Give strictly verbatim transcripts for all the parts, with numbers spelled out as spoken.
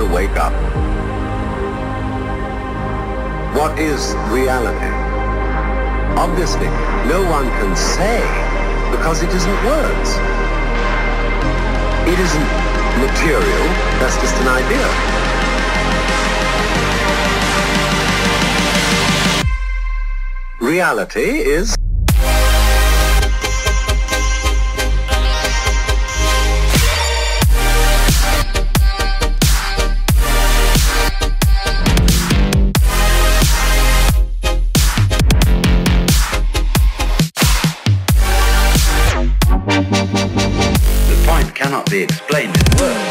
to wake up. What is reality? Obviously, no one can say, because it isn't words. It isn't material, that's just an idea. Reality is... cannot be explained in words.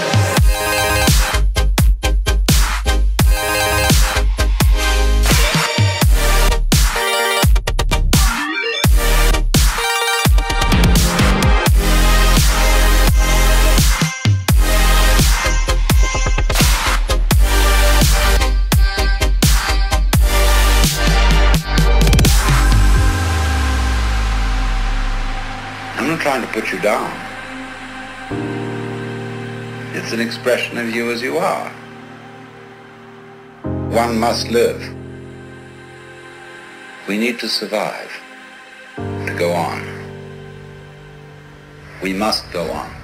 I'm not trying to put you down. It's an expression of you as you are. One must live. We need to survive, to go on. We must go on.